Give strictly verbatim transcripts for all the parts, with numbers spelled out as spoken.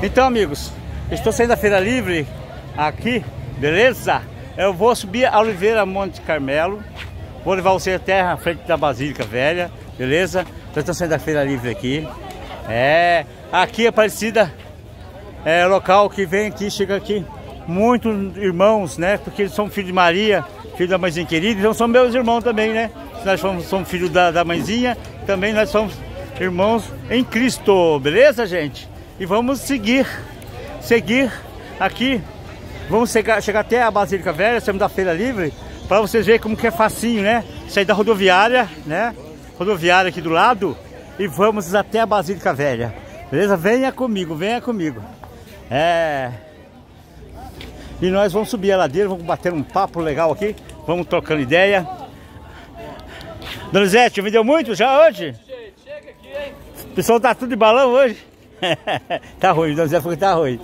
Então, amigos, estou saindo da Feira Livre aqui, beleza? Eu vou subir a Oliveira Monte Carmelo. Vou levar você até a frente da Basílica Velha, beleza? Então, estou saindo da Feira Livre aqui. É, aqui é Aparecida, é local que vem aqui, chega aqui muitos irmãos, né? Porque eles são filhos de Maria, filho da mãezinha querida, então são meus irmãos também, né? Nós somos, somos filhos da, da mãezinha, também nós somos irmãos em Cristo, beleza, gente? E vamos seguir, seguir aqui, vamos chegar, chegar até a Basílica Velha, estamos da Feira Livre, para vocês verem como que é facinho, né? Sair da rodoviária, né? Rodoviária aqui do lado, e vamos até a Basílica Velha, beleza? Venha comigo, venha comigo. É... E nós vamos subir a ladeira, vamos bater um papo legal aqui, vamos trocando ideia. Dona Zete, vendeu muito já hoje? Chega aqui, hein? O pessoal tá tudo de balão hoje? Tá ruim, Dona Zete falou que tá ruim.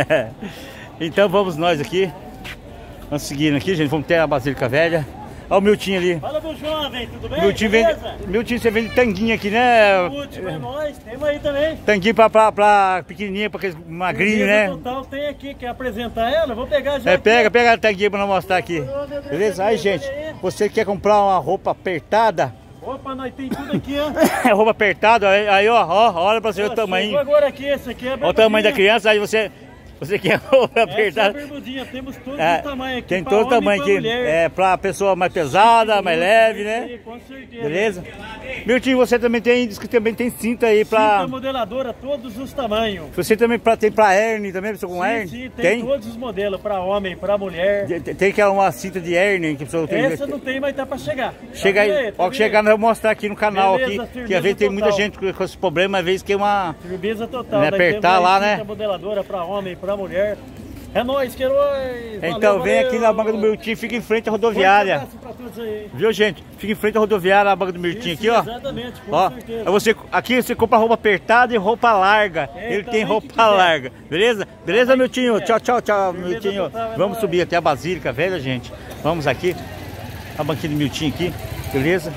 Então vamos nós aqui. Vamos seguindo aqui, gente. Vamos ter a Basílica Velha. Olha o Miltinho ali. Fala, meu jovem, tudo bem? Miltinho, vende, Miltinho, você vende tanguinho aqui, né? Último é nós, temos aí também. Tanguinho pra, pra, pra pequenininha, pra aqueles magrinhos, né? Total tem aqui, quer apresentar ela? Vou pegar já. É, aqui. pega, pega a tanguinha pra nós mostrar aqui. Beleza? Aí, gente, você quer comprar uma roupa apertada? Opa, nós tem tudo aqui, ó. Roupa apertada, aí, aí ó, ó, olha pra você ver o tamanho. Agora aqui, esse aqui é olha o tamanho da criança, aí você... Você quer roupa apertada? Essa é a bermudinha, temos todo é, o tamanho aqui. Tem todo o tamanho aqui. Mulher. É pra pessoa mais pesada, mais leve, né? Com certeza. Beleza? Miltinho, você também tem, diz que também tem cinta aí pra... Cinta modeladora, todos os tamanhos. Você também pra, tem pra hernia também, pessoa com sim, hernia? Sim, tem, tem todos os modelos, pra homem, pra mulher. Tem, tem que é uma cinta de hernia que a pessoa tem. Essa não tem, mas tá pra chegar. Chega aí, tá ó, que chegar nós vamos mostrar aqui no canal. Beleza, aqui, que às vezes tem total. Muita gente com, com esse problema, às vezes que é uma... Firmeza total, né, apertar lá, né? Cinta modeladora pra homem, pra mulher. É nóis, que heróis! Então valeu, vem valeu. Aqui na Banca do Miltinho, fica em frente à rodoviária. Viu, gente? Fica em frente à rodoviária, a Banca do Miltinho aqui, ó. Exatamente, com ó, certeza. Você, aqui você compra roupa apertada e roupa larga. É, ele tem roupa larga, beleza? Beleza, Miltinho? É. Tchau, tchau, tchau, Miltinho. Total, é Vamos nóis. Subir até a Basílica Velha, gente. Vamos aqui, a banquinha do Miltinho aqui, beleza?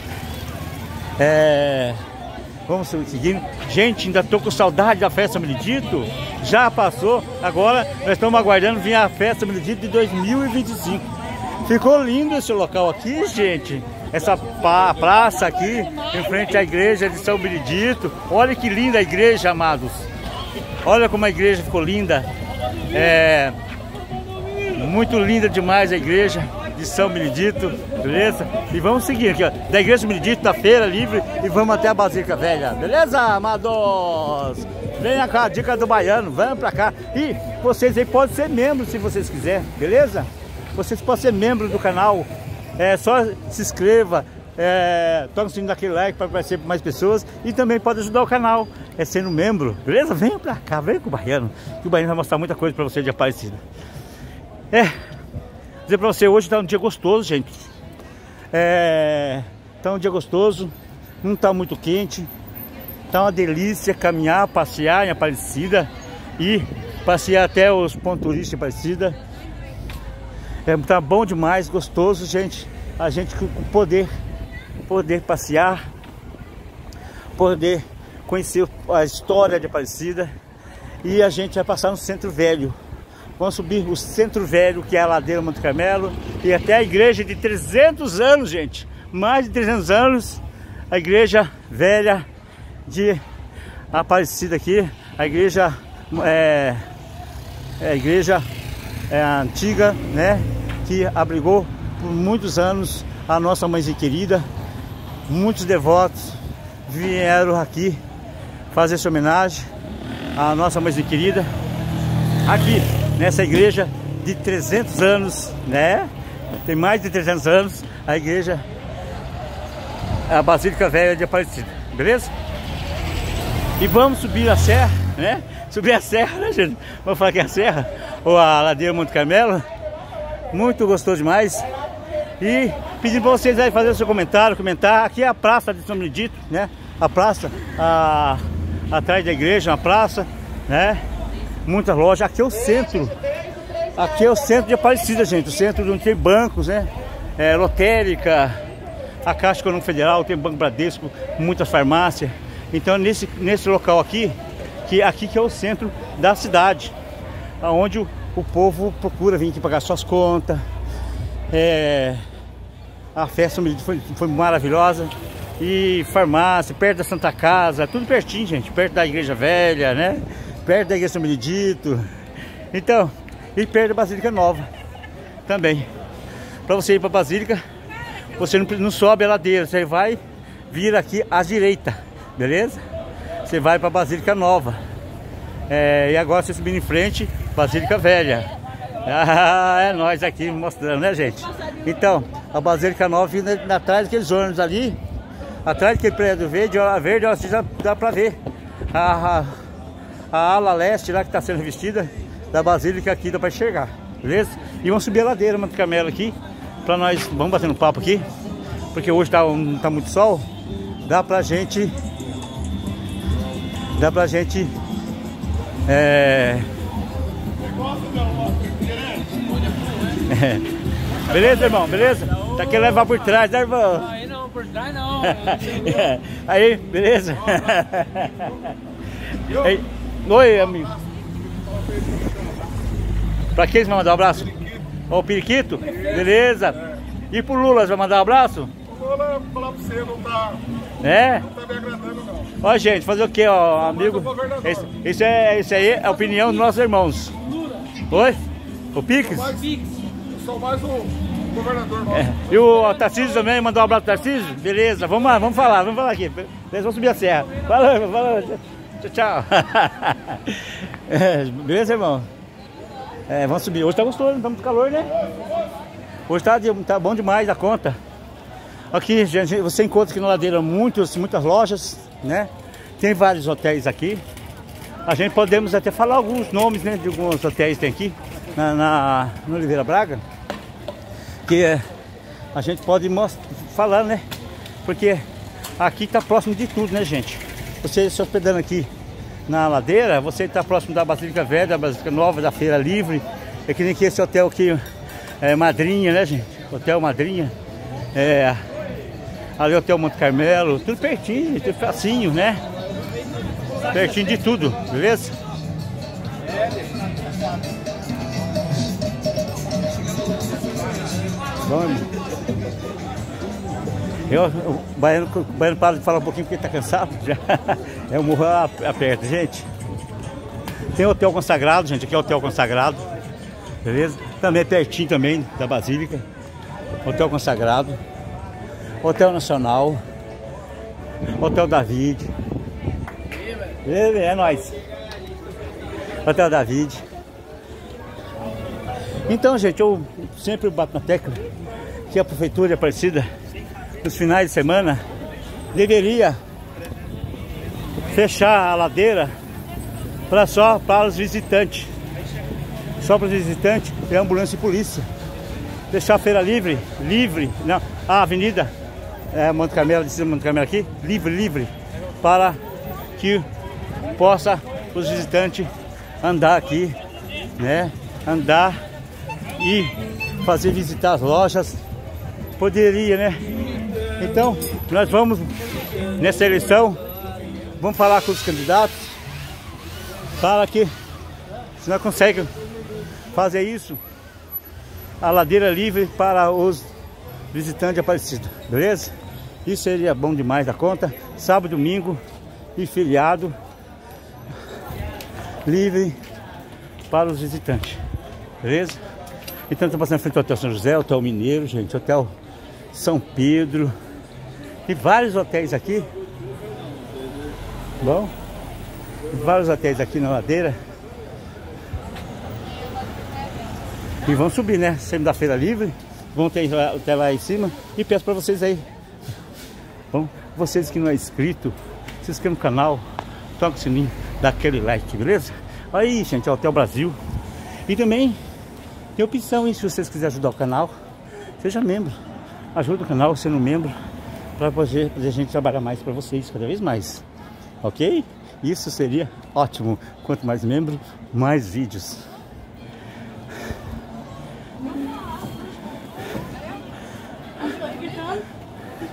É... Vamos seguindo. Gente, ainda tô com saudade da festa Benedito. Já passou. Agora nós estamos aguardando vir a festa Benedito de dois mil e vinte e cinco. Ficou lindo esse local aqui, gente. Essa praça aqui, em frente à igreja de São Benedito. Olha que linda a igreja, amados. Olha como a igreja ficou linda. É muito linda demais a igreja de São Benedito, beleza? E vamos seguir aqui, ó, da Igreja Benedito, da Feira Livre, e vamos até a Basílica Velha, beleza, amados? Venha cá, dica do baiano, vamos pra cá. E vocês aí podem ser membros se vocês quiserem, beleza? Vocês podem ser membros do canal, é só se inscreva, é, toca o sininho daquele like para aparecer para mais pessoas, e também pode ajudar o canal, é sendo membro, beleza? Venha pra cá, venha com o baiano, que o baiano vai mostrar muita coisa pra você de Aparecida. É... dizer pra você, hoje tá um dia gostoso, gente. É, tá um dia gostoso, não tá muito quente, tá uma delícia caminhar, passear em Aparecida e passear até os pontos turísticos de Aparecida. É, tá bom demais, gostoso, gente. A gente poder, poder passear, poder conhecer a história de Aparecida, e a gente vai passar no Centro Velho. Vamos subir o Centro Velho, que é a Ladeira Monte Carmelo, e até a igreja de trezentos anos, gente. Mais de trezentos anos, a igreja velha de Aparecida aqui. A igreja é, é a igreja é a antiga, né? Que abrigou por muitos anos a nossa mãezinha querida. Muitos devotos vieram aqui fazer essa homenagem à nossa mãezinha querida. Aqui, nessa igreja de trezentos anos, né? Tem mais de trezentos anos a igreja, a Basílica Velha de Aparecida, beleza? E vamos subir a serra, né? Subir a serra, né, gente? Vamos falar que é a serra, ou a Ladeira Monte Carmelo. Muito gostoso demais. E pedindo para vocês aí fazer o seu comentário, comentar. Aqui é a praça de São Benedito, né? A praça, a, atrás da igreja, uma praça, né? Muitas lojas. Aqui é o centro. Aqui é o centro de Aparecida, gente. O centro onde tem bancos, né? É, lotérica, a Caixa Econômica Federal, tem Banco Bradesco, muitas farmácias. Então nesse, nesse local aqui, que aqui que é o centro da cidade, onde o, o povo procura vir aqui pagar suas contas. É, a festa foi, foi maravilhosa. E farmácia, perto da Santa Casa, tudo pertinho, gente, perto da Igreja Velha, né? Perto da Igreja São Benedito. Então, e perto da Basílica Nova também. Para você ir para a Basílica, você não, não sobe a ladeira, você vai vir aqui à direita, beleza? Você vai para a Basílica Nova. É, e agora você subindo em frente, Basílica Velha. Ah, é nós aqui mostrando, né, gente? Então, a Basílica Nova vindo atrás daqueles ônibus ali. Atrás daquele prédio verde, a verde, ó, já dá pra ver a, a, a ala leste lá que tá sendo revestida da Basílica aqui, dá pra enxergar, beleza? E vamos subir a ladeira, Monte Carmelo aqui, pra nós, vamos batendo papo aqui, porque hoje tá, não tá muito sol, dá pra gente, dá pra gente, é... é. Beleza, irmão, beleza? Tá querendo levar por trás, né, irmão? Por trás não. Aí, beleza? Aí, oi, amigo. Pra quem você vai mandar um abraço? Ó, o Periquito? Beleza. E pro Lula, você vai mandar um abraço? O Lula, vou falar pra você, não tá... É? Não tá me agradando, não. Ó, gente, fazer o que, ó, amigo? Esse, esse é, esse aí é a opinião dos nossos irmãos. Oi? O Pix? Sou mais um... governador nosso. É. E o Tarcísio também, mandou um abraço pro Tarcísio? Beleza, vamos lá, vamos falar, vamos falar aqui. Beleza, vamos subir a serra. Falou, falou. Tchau, tchau. É, beleza, irmão? É, vamos subir. Hoje tá gostoso, não tá muito calor, né? Hoje tá, tá bom demais a conta. Aqui, gente, você encontra aqui na ladeira muitos, muitas lojas, né? Tem vários hotéis aqui. A gente podemos até falar alguns nomes, né? De alguns hotéis que tem aqui na, na, no Oliveira Braga. Que a gente pode mostrar, falar, né? Porque aqui tá próximo de tudo, né, gente? Você se hospedando aqui na ladeira, você tá próximo da Basílica Velha, da Basílica Nova, da Feira Livre. É que nem que esse hotel aqui, é Madrinha, né, gente? Hotel Madrinha. É, ali o Hotel Monte Carmelo, tudo pertinho, tudo facinho, né? Pertinho de tudo, beleza? Eu, o baiano, o baiano para de falar um pouquinho porque ele tá cansado já. É o morro aperto, gente. Tem o Hotel Consagrado, gente. Aqui é o Hotel Consagrado, beleza? Também é pertinho também da Basílica. Hotel Consagrado, Hotel Nacional, Hotel David. Beleza? É nóis. Hotel David. Então, gente, eu sempre bato na tecla que a Prefeitura de Aparecida, nos finais de semana, deveria fechar a ladeira para só para os visitantes. Só para os visitantes e ambulância e polícia. Deixar a feira livre, livre, não, a avenida é, Monte Carmelo, de cima Monte Carmelo aqui, livre, livre, para que possa os visitantes andar aqui, né? Andar e fazer visitar as lojas, poderia, né? Então, nós vamos nessa eleição, vamos falar com os candidatos, para que se nós conseguimos fazer isso, a ladeira livre para os visitantes de Aparecida, beleza? Isso seria bom demais da conta. Sábado, domingo e feriado livre para os visitantes, beleza? Então estamos passando em frente ao Hotel São José, Hotel Mineiro, gente, Hotel São Pedro. Tem vários hotéis aqui. Bom, vários hotéis aqui na ladeira. E vamos subir, né? Sempre da Feira Livre. Vamos ter até lá em cima. E peço para vocês aí. Bom, vocês que não é inscrito, se inscreva no canal, toca o sininho, dá aquele like, beleza? Aí, gente, é o Hotel Brasil. E também tem opção, hein? Se vocês quiserem ajudar o canal, seja membro. Ajuda o canal sendo membro, para poder, poder a gente trabalhar mais para vocês, cada vez mais. Ok? Isso seria ótimo. Quanto mais membros, mais vídeos.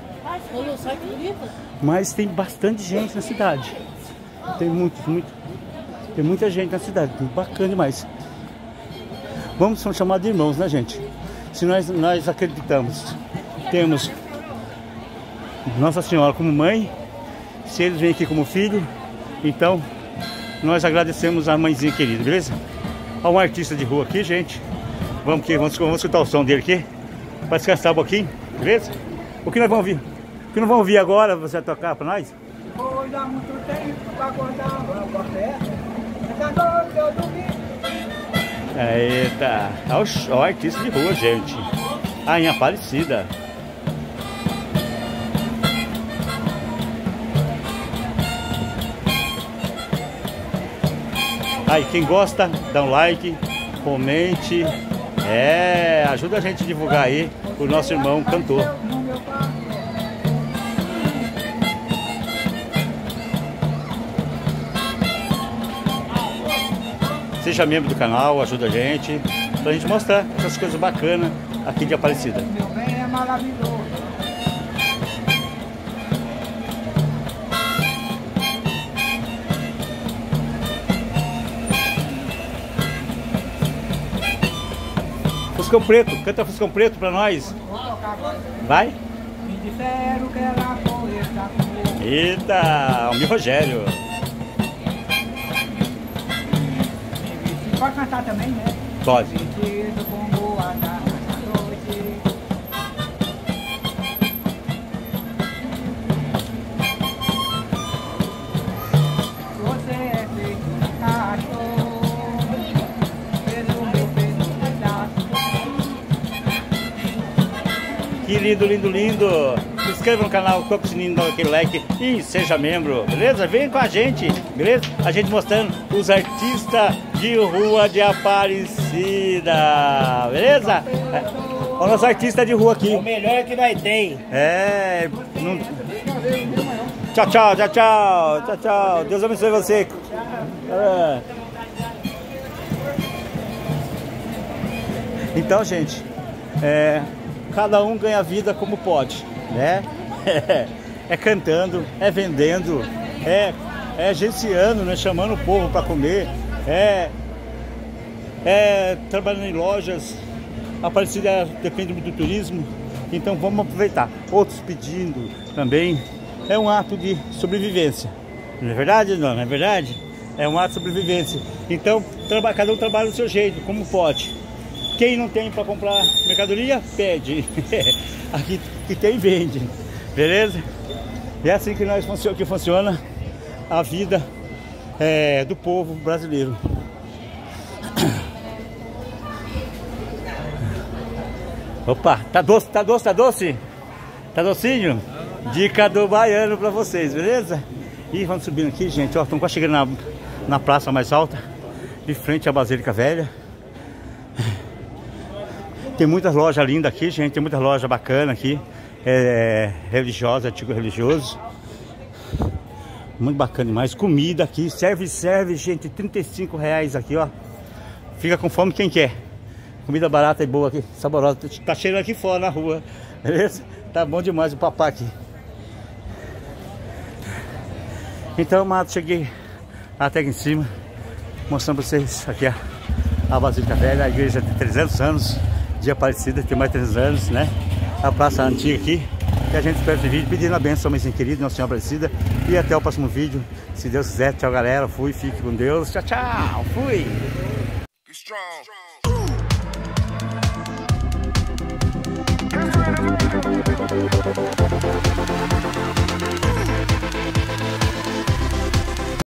Mas tem bastante gente na cidade. Tem muito, muito. Tem muita gente na cidade, bacana demais. Vamos ser chamados de irmãos, né, gente? Se nós, nós acreditamos, temos Nossa Senhora como mãe, se eles vêm aqui como filho, então nós agradecemos a mãezinha querida, beleza? Olha um artista de rua aqui, gente. Vamos aqui, vamos, vamos escutar o som dele aqui, para descansar um pouquinho, beleza? O que nós vamos ouvir? O que nós vamos ouvir agora, você vai tocar para nós? Foi dar muito tempo para acordar o café. Essa noite eu dormi. Eita, olha o, o artista de rua, gente. A em Aparecida. Aí, quem gosta, dá um like, comente. É, ajuda a gente a divulgar aí o nosso irmão cantor. Seja membro do canal, ajuda a gente, pra gente mostrar essas coisas bacanas aqui de Aparecida. Meu bem é maravilhoso. Fuscão Preto, canta Fuscão Preto pra nós. Vai? Me disseram que ela foi essa comigo. Eita, Almir Rogério. Pode cantar também, né? Pode. Vestido com boa tarde à noite. Você é feito de cachorro, pelo meu peito pedaço. Que lindo, lindo, lindo. Se inscreva no canal, toque o sininho, dá aquele like e seja membro, beleza? Vem com a gente, beleza? A gente mostrando os artistas de rua de Aparecida, beleza? É, o nosso artista de rua aqui. O melhor que nós tem. É. Não... Tchau, tchau, tchau, tchau, tchau, tchau. Deus abençoe você. É. Então, gente, é, cada um ganha vida como pode, né? É, é cantando, é vendendo, é, é agenciando, né? Chamando o povo para comer, é, é trabalhando em lojas. Aparecida depende muito do turismo, então vamos aproveitar. Outros pedindo também. É um ato de sobrevivência, não é verdade? Não, não é verdade? É um ato de sobrevivência. Então, cada um trabalha do seu jeito, como pode. Quem não tem para comprar mercadoria, pede. Aqui que tem, vende. Beleza? É assim que, nós, que funciona a vida é, do povo brasileiro. Opa, tá doce, tá doce, tá doce? Tá docinho? Dica do baiano pra vocês, beleza? E vamos subindo aqui, gente. Ó, estamos quase chegando na, na praça mais alta, de frente à Basílica Velha. Tem muitas lojas lindas aqui, gente. Tem muitas lojas bacanas aqui. É, religiosa, artigo religioso. Muito bacana demais. Comida aqui. Serve, serve, gente. trinta e cinco reais aqui, ó. Fica com fome quem quer. Comida barata e boa aqui. Saborosa. Tá cheirando aqui fora na rua. Beleza? Tá bom demais o papá aqui. Então, Mato, cheguei até aqui em cima. Mostrando pra vocês aqui a, a Basílica Velha. A igreja tem trezentos anos. De Aparecida, tem mais de trezentos anos, né? A praça antiga aqui. E a gente espera esse vídeo pedindo a benção, mãezinha querida, Nossa Senhora Aparecida. E até o próximo vídeo, se Deus quiser. Tchau, galera. Fui, fique com Deus. Tchau, tchau. Fui. Be strong.